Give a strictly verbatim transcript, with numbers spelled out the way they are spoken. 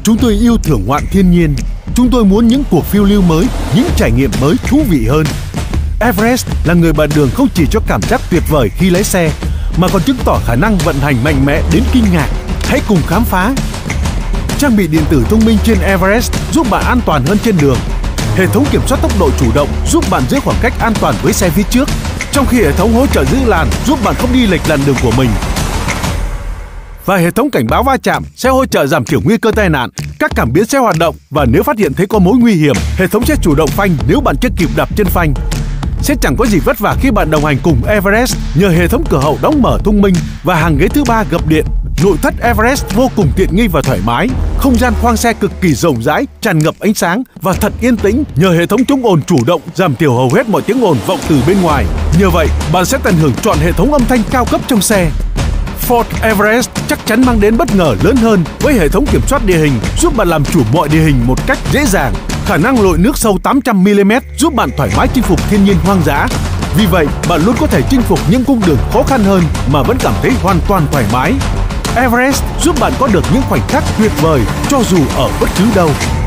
Chúng tôi yêu thưởng ngoạn thiên nhiên. Chúng tôi muốn những cuộc phiêu lưu mới, những trải nghiệm mới thú vị hơn. Everest là người bạn đường không chỉ cho cảm giác tuyệt vời khi lái xe, mà còn chứng tỏ khả năng vận hành mạnh mẽ đến kinh ngạc. Hãy cùng khám phá. Trang bị điện tử thông minh trên Everest giúp bạn an toàn hơn trên đường. Hệ thống kiểm soát tốc độ chủ động giúp bạn giữ khoảng cách an toàn với xe phía trước, trong khi hệ thống hỗ trợ giữ làn giúp bạn không đi lệch làn đường của mình. Và hệ thống cảnh báo va chạm sẽ hỗ trợ giảm thiểu nguy cơ tai nạn. Các cảm biến sẽ hoạt động và nếu phát hiện thấy có mối nguy hiểm, hệ thống sẽ chủ động phanh nếu bạn chưa kịp đạp chân phanh. Sẽ chẳng có gì vất vả khi bạn đồng hành cùng Everest nhờ hệ thống cửa hậu đóng mở thông minh và hàng ghế thứ ba gập điện. Nội thất Everest vô cùng tiện nghi và thoải mái. Không gian khoang xe cực kỳ rộng rãi, tràn ngập ánh sáng và thật yên tĩnh nhờ hệ thống chống ồn chủ động giảm thiểu hầu hết mọi tiếng ồn vọng từ bên ngoài. Nhờ vậy, bạn sẽ tận hưởng trọn hệ thống âm thanh cao cấp trong xe. Ford Everest chắc chắn mang đến bất ngờ lớn hơn với hệ thống kiểm soát địa hình giúp bạn làm chủ mọi địa hình một cách dễ dàng. Khả năng lội nước sâu tám trăm mi li mét giúp bạn thoải mái chinh phục thiên nhiên hoang dã. Vì vậy, bạn luôn có thể chinh phục những cung đường khó khăn hơn mà vẫn cảm thấy hoàn toàn thoải mái. Everest giúp bạn có được những khoảnh khắc tuyệt vời cho dù ở bất cứ đâu.